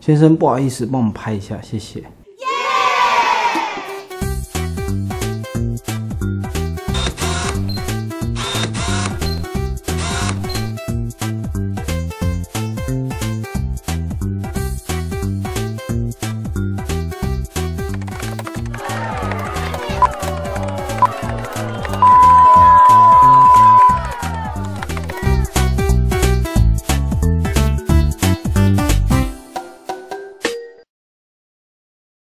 先生，不好意思，帮我们拍一下，谢谢。